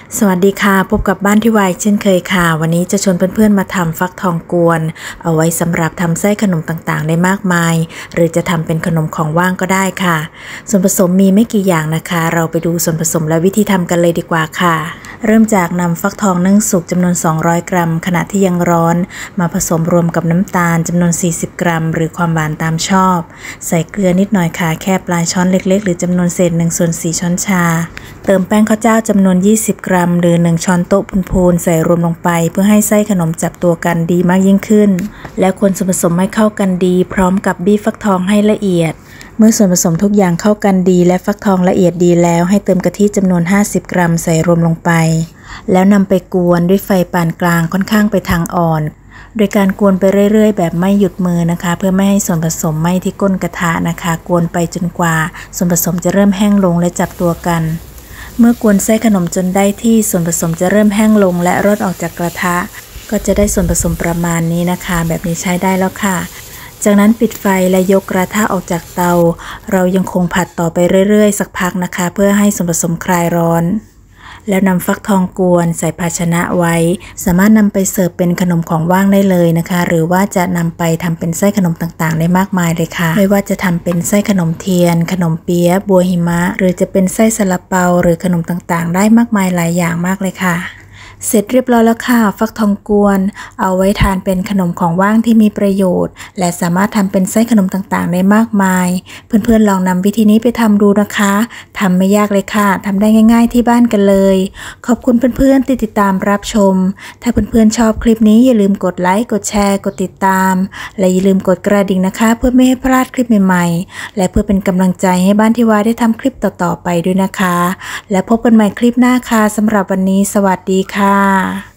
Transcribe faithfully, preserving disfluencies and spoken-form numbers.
สวัสดีค่ะพบกับบ้านที่วายเช่นเคยค่ะวันนี้จะชวนเพื่อนๆมาทำฟักทองกวนเอาไว้สำหรับทำไส้ขนมต่างๆได้มากมายหรือจะทำเป็นขนมของว่างก็ได้ค่ะส่วนผสมมีไม่กี่อย่างนะคะเราไปดูส่วนผสมและวิธีทำกันเลยดีกว่าค่ะเริ่มจากนำฟักทองนึ่งสุกจำนวนสองร้อยกรัมขณะที่ยังร้อนมาผสมรวมกับน้ำตาลจำนวนสี่สิบกรัมหรือความหวานตามชอบใส่เกลือนิดหน่อยค่ะแค่ปลายช้อนเล็กๆหรือจำนวนเศษหนึ่งส่วนสี่ช้อนชาเติมแป้งข้าวเจ้าจำนวนยี่สิบกรัมหรือหนึ่งช้อนโต๊ะพูนๆใส่รวมลงไปเพื่อให้ไส้ขนมจับตัวกันดีมากยิ่งขึ้นแล้วคนส่วนผสมให้เข้ากันดีพร้อมกับบี้ฟักทองให้ละเอียดเมื่อส่วนผสมทุกอย่างเข้ากันดีและฟักทองละเอียดดีแล้วให้เติมกะทิจำนวนห้าสิบกรัมใส่รวมลงไปแล้วนำไปกวนด้วยไฟปานกลางค่อนข้างไปทางอ่อนโดยการกวนไปเรื่อยๆแบบไม่หยุดมือนะคะเพื่อไม่ให้ส่วนผสมไหม้ที่ก้นกระทะนะคะกวนไปจนกว่าส่วนผสมจะเริ่มแห้งลงและจับตัวกันเมื่อกวนไส้ขนมจนได้ที่ส่วนผสมจะเริ่มแห้งลงและร่อนออกจากกระทะก็จะได้ส่วนผสมประมาณนี้นะคะแบบนี้ใช้ได้แล้วค่ะจากนั้นปิดไฟและยกกระทะออกจากเตาเรายังคงผัดต่อไปเรื่อยๆสักพักนะคะเพื่อให้ส่วนผสมคลายร้อนแล้วนำฟักทองกวนใส่ภาชนะไว้สามารถนำไปเสิร์ฟเป็นขนมของว่างได้เลยนะคะหรือว่าจะนำไปทำเป็นไส้ขนมต่างๆได้มากมายเลยค่ะไม่ว่าจะทำเป็นไส้ขนมเทียนขนมเปี๊ยะบัวหิมะหรือจะเป็นไส้ซาลาเปาหรือขนมต่างๆได้มากมายหลายอย่างมากเลยค่ะเสร็จเรียบร้อยแล้วค่ะฟักทองกวนเอาไว้ทานเป็นขนมของว่างที่มีประโยชน์และสามารถทำเป็นไส้ขนมต่างๆได้มากมายเพื่อนๆลองนำวิธีนี้ไปทำดูนะคะทำไม่ยากเลยค่ะทำได้ง่ายๆที่บ้านกันเลยขอบคุณเพื่อนๆที่ติดตามรับชมถ้าเพื่อนๆชอบคลิปนี้อย่าลืมกดไลค์กดแชร์กดติดตามและอย่าลืมกดกระดิ่งนะคะเพื่อไม่ให้พลาดคลิปใหม่ๆและเพื่อเป็นกำลังใจให้บ้านที่วายได้ทำคลิปต่อๆไปด้วยนะคะและพบกันใหม่คลิปหน้าค่ะสำหรับวันนี้สวัสดีค่ะ